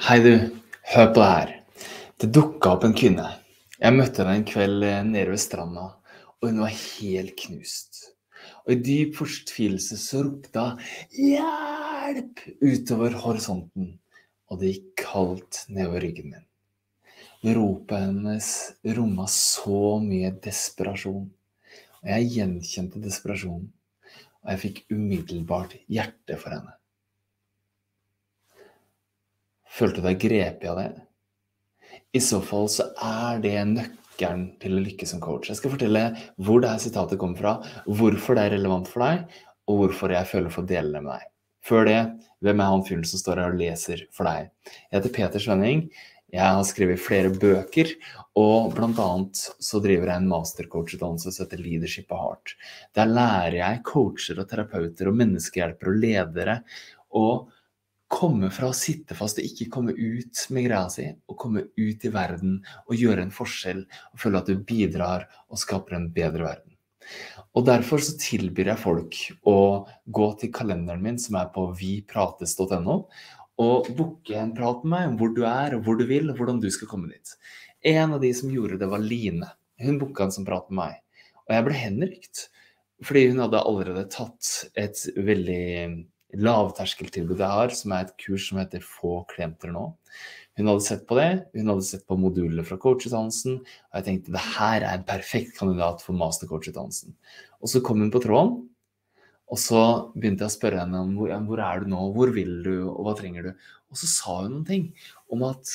Hei du, hør på det her. Det dukket opp en kvinne. Jeg møtte henne en kveld nede ved stranda, og hun var helt knust. Og i dyp fortvilelse så ropte hun «Hjelp!» utover horisonten, og det gikk kaldt nedover ryggen min. Ropet hennes rommet så mye desperasjon, og jeg gjenkjente desperasjonen, og jeg fikk umiddelbart hjerte for henne. Følte du deg grepet av det? I så fall så det nøkkelen til å lykkes som coach. Jeg skal fortelle hvor dette sitatet kommer fra, hvorfor det relevant for deg, og hvorfor jeg føler for å dele det med deg. Før det, hvem han fyren som står her og leser for deg? Jeg heter Peter Svenning, jeg har skrevet flere bøker, og blant annet så driver jeg en mastercoach-utdannelse som heter Leadership of Heart. Der lærer jeg coacher og terapeuter og menneskehjelpere og ledere og komme fra å sitte fast og ikke komme ut med greia si, og komme ut i verden og gjøre en forskjell og føle at du bidrar og skaper en bedre verden. Og derfor så tilbyr jeg folk å gå til kalenderen min som på viprates.no og booke en prat med meg om hvor du og hvor du vil og hvordan du skal komme dit. En av de som gjorde det var Line. Hun bookte en som prat med meg, og jeg ble henrykt fordi hun hadde allerede tatt et veldig lavterskeltilbud jeg har, som et kurs som heter Få klienter nå. Hun hadde sett på det, hun hadde sett på moduler fra coachutdannelsen, og jeg tenkte, det her en perfekt kandidat for mastercoachutdannelsen. Og så kom hun på tråden, og så begynte jeg å spørre henne om hvor du nå, hvor vil du, og hva trenger du? Og så sa hun noen ting om at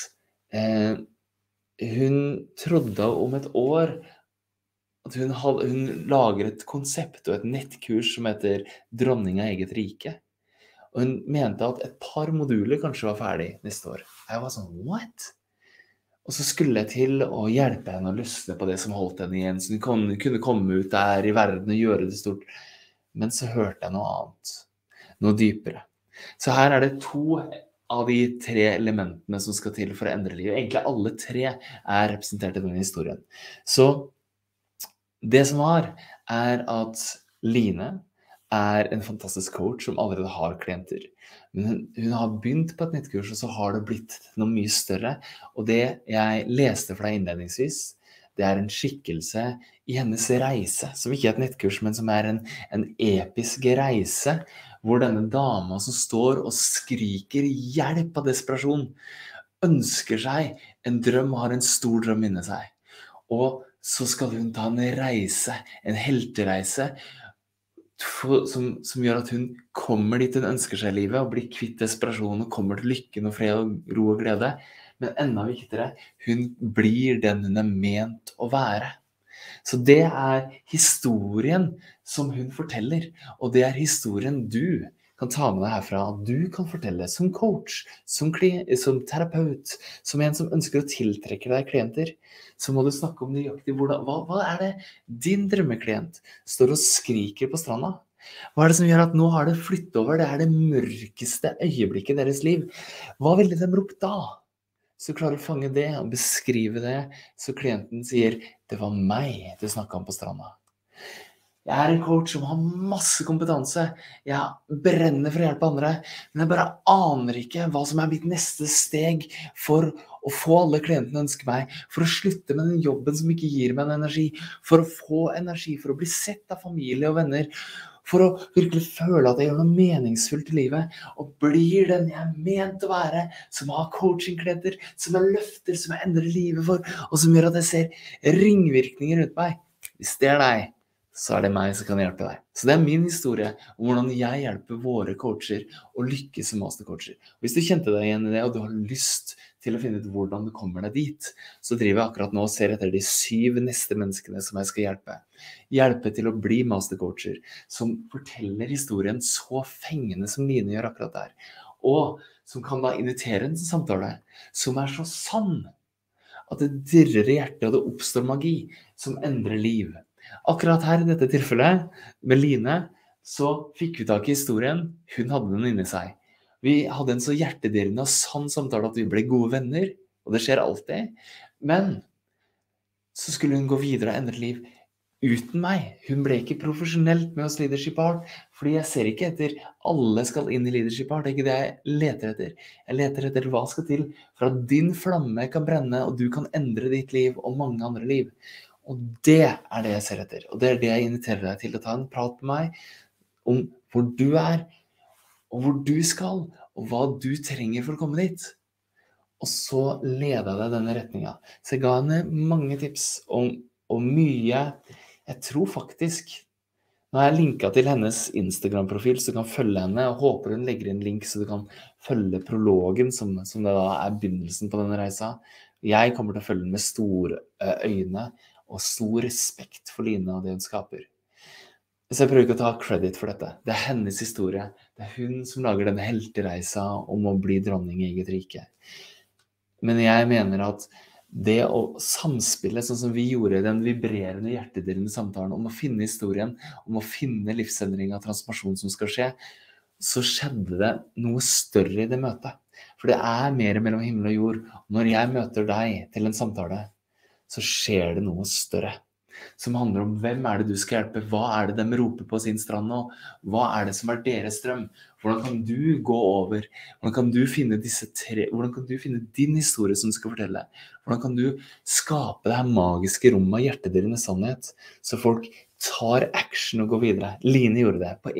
hun trodde om et år at hun lager et konsept og et nettkurs som heter Dronning av eget rike. Og hun mente at et par moduler kanskje var ferdig neste år. Jeg var sånn, what? Og så skulle jeg til å hjelpe henne å løsne på det som holdt henne igjen, så hun kunne komme ut der i verden og gjøre det stort. Men så hørte jeg noe annet, noe dypere. Så her det 2 av de 3 elementene som skal til for å endre livet. Egentlig alle 3 representert i denne historien. Så det som at Line en fantastisk coach som allerede har klienter. Men hun har begynt på et nettkurs, og så har det blitt noe mye større. Og det jeg leste for deg innledningsvis, det en skikkelse i hennes reise, som ikke et nettkurs, men som en episk reise, hvor denne dama som står og skriker hjelp av desperasjon, ønsker seg en drøm og har en stor drøm inne seg. Og så skal hun ta en reise, en heltereise, som gjør at hun kommer dit hun ønsker seg i livet, og blir kvitt desperasjon, og kommer til lykken og fred og ro og glede. Men enda viktigere, hun blir den hun ment å være. Så det historien som hun forteller, og det historien du kan ta med deg herfra, at du kan fortelle som coach, som terapeut, som en som ønsker å tiltrekke deg klienter. Så må du snakke om nøyaktig hva det din drømmeklient står og skriker på stranda. Hva det som gjør at nå har det flyttet over, det mørkeste øyeblikket i deres liv. Hva ville de ropt da? Så klarer du å fange det og beskrive det, så klienten sier, det var meg du snakket om på stranda. Jeg en coach som har masse kompetanse, jeg brenner for å hjelpe andre, men jeg bare aner ikke hva som mitt neste steg for å få alle klientene ønsker meg, for å slutte med den jobben som ikke gir meg en energi, for å få energi, for å bli sett av familie og venner, for å virkelig føle at jeg gjør noe meningsfullt i livet, og blir den jeg ment å være, som har coachingklienter, som jeg løfter, som jeg endrer livet for, og som gjør at jeg ser ringvirkninger rundt meg. Hvis det deg, så det meg som kan hjelpe deg. Så det min historie om hvordan jeg hjelper våre coacher å lykkes som mastercoacher. Hvis du kjente deg igjen i det, og du har lyst til å finne ut hvordan du kommer deg dit, så driver jeg akkurat nå og ser etter de 7 neste menneskene som jeg skal hjelpe. Hjelpe til å bli mastercoacher, som forteller historien så fengende som Line gjør akkurat der. Og som kan da invitere en samtale, som så sann, at det dirrer i hjertet, og det oppstår magi, som endrer liv. Akkurat her, i dette tilfellet, med Line, så fikk vi tak i historien. Hun hadde den inne i seg. Vi hadde en så hjertedirrende og sann samtale at vi ble gode venner, og det skjer alltid. Men så skulle hun gå videre og endre liv uten meg. Hun ble ikke profesjonelt med oss Leadership Heart, Fordi jeg ser ikke etter alle skal inn i leadership art, det er ikke det jeg leter etter. Jeg leter etter hva skal til for at din flamme kan brenne, og du kan endre ditt liv og mange andre liv. Og det er det jeg ser etter, og det er det jeg inviterer deg til å ta en prat med meg om hvor du er, og hvor du skal, og hva du trenger for å komme dit. Og så leder jeg deg denne retningen. Så jeg ga henne mange tips og mye. Jeg tror faktisk, nå har jeg linket til hennes Instagram-profil, så du kan følge henne, og håper hun legger inn link så du kan følge prologen, som det da er begynnelsen på denne reisa. Jeg kommer til å følge den med store øyne, og stor respekt for Line og det hun skaper. Så jeg prøver ikke å ta credit for dette. Det er hennes historie. Det er hun som lager denne heltereisa om å bli dronning i eget rike. Men jeg mener at det å samspille, sånn som vi gjorde, den vibrerende hjertedirrende samtalen om å finne historien, om å finne livsendring og transformasjon som skal skje, så skjedde det noe større i det møtet. For det er mer mellom himmel og jord. Når jeg møter deg til en samtale, så skjer det noe større. Som handler om hvem er det du skal hjelpe, hva er det de roper på sin strand nå, hva er det som er deres drøm, hvordan kan du gå over, hvordan kan du finne hvordan kan du finne din historie som du skal fortelle, hvordan kan du skape det her magiske rommet av hjertedirrende sannhet, så folk tar action og går videre. Line gjorde det på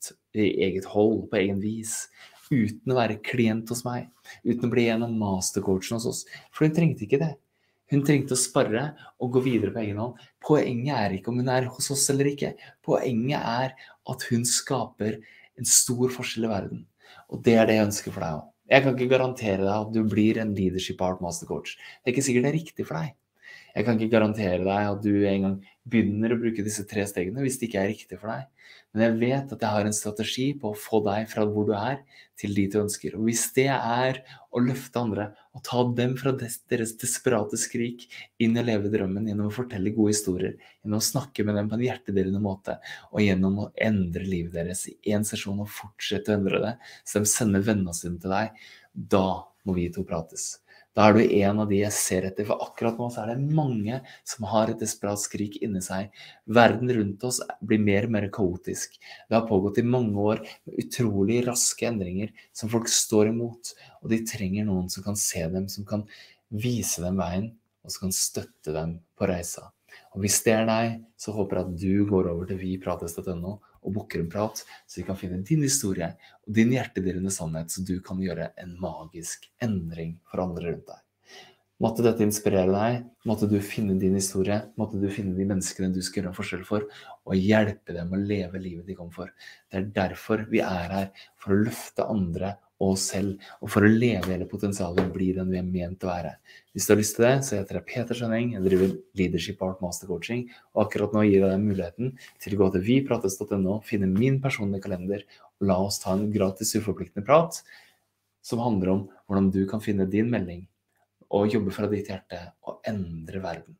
eget hold, på egen vis, uten å være klient hos meg, uten å bli en av mastercoachene hos oss, for hun trengte ikke det. Hun trengte å sparre og gå videre på egen hånd. Poenget er ikke om hun er hos oss eller ikke. Poenget er at hun skaper en stor forskjell i verden. Og det er det jeg ønsker for deg også. Jeg kan ikke garantere deg at du blir en leadership art master coach. Det er ikke sikkert det er riktig for deg. Jeg kan ikke garantere deg at du en gang begynner å bruke disse 3 stegene hvis det ikke er riktig for deg. Men jeg vet at jeg har en strategi på å få deg fra hvor du er til dit du ønsker. Og hvis det er å løfte andre og ta dem fra deres desperate skrik inn i å leve drømmen gjennom å fortelle gode historier, gjennom å snakke med dem på en hjertedelende måte, og gjennom å endre livet deres i en sesjon og fortsette å endre det, så de sender vennene sine til deg, da må vi to prates. Da er du en av de jeg ser etter, for akkurat nå så er det mange som har et desperat skrik inni seg. Verden rundt oss blir mer og mer kaotisk. Det har pågått i mange år med utrolig raske endringer som folk står imot, og de trenger noen som kan se dem, som kan vise dem veien, og som kan støtte dem på reisa. Og hvis det er deg, så håper jeg at du går over til viprates.no og booker en prat, så vi kan finne din historie og din hjertedirrende sannhet, så du kan gjøre en magisk endring for andre rundt deg. Måtte dette inspirere deg, måtte du finne din historie, måtte du finne de menneskene du skal gjøre en forskjell for, og hjelpe dem å leve livet de kom for. Det er derfor vi er her, for å løfte andre og oss selv, og for å leve hele potensialet og bli den vi er ment å være. Hvis du har lyst til det, så heter jeg Peter Skjønning, jeg driver Leadership Art Master Coaching, og akkurat nå gir jeg deg muligheten til å gå til viprates.no, finne min personlige kalender, og la oss ta en gratis uforpliktende prat, som handler om hvordan du kan finne din melding, og jobbe fra ditt hjerte, og endre verden.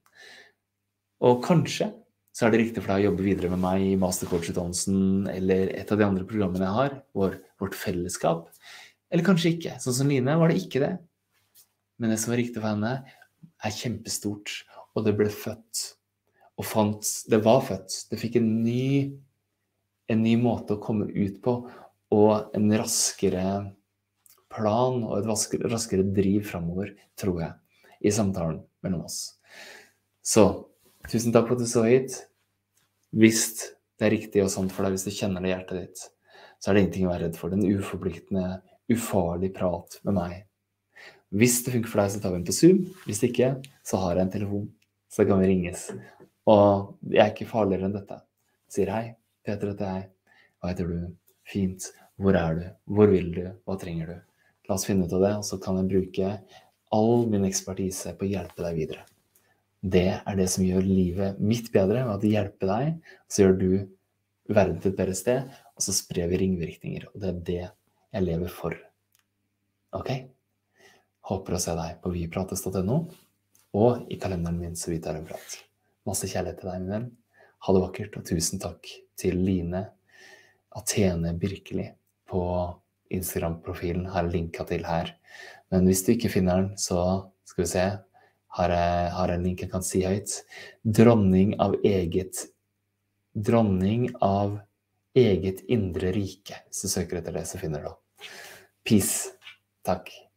Og kanskje så er det riktig for deg å jobbe videre med meg i Mastercoach-utdannelsen, eller et av de andre programmene jeg har, vårt fellesskap. Eller kanskje ikke. Sånn som Line var det ikke det. Men det som var riktig for henne, er kjempestort. Og det ble født. Og det var født. Det fikk en ny måte å komme ut på, og en raskere plan, og et raskere driv fremover, tror jeg, i samtalen mellom oss. Så, tusen takk for at du så hit. Hvis det er riktig og sant for deg, hvis du kjenner det i hjertet ditt, så er det ingenting å være redd for. Det er en uforpliktende, ufarlig prat med meg. Hvis det funker for deg, så tar vi den på Zoom. Hvis ikke, så har jeg en telefon, så kan vi ringes. Og jeg er ikke farligere enn dette. Jeg sier hei, Peter heter jeg. Hva heter du? Fint. Hvor er du? Hvor vil du? Hva trenger du? La oss finne ut av det, og så kan jeg bruke all min ekspertise på å hjelpe deg videre. Det er det som gjør livet mitt bedre, ved at det hjelper deg, så gjør du verden til et bedre sted, og så sprer vi ringvirkninger, og det er det jeg lever for. Ok? Håper å se deg på viprates.no, og i kalenderen min så vidt er en prat. Masse kjærlighet til deg, min venn. Ha det vakkert, og tusen takk til Line Athene Birkeli på Instagram-profilen, har linket til her. Men hvis du ikke finner den, så skal vi se, har en link jeg kan si høyt. Dronning av eget indre rike. Hvis du søker etter det, så finner du det. Peace. Takk.